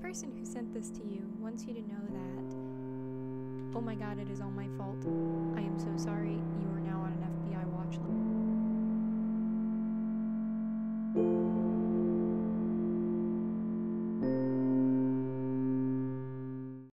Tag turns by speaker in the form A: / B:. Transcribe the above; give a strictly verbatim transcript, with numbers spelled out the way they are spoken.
A: person who sent this to you wants you to know that, oh my God, it is all my fault. I am so sorry. You are now on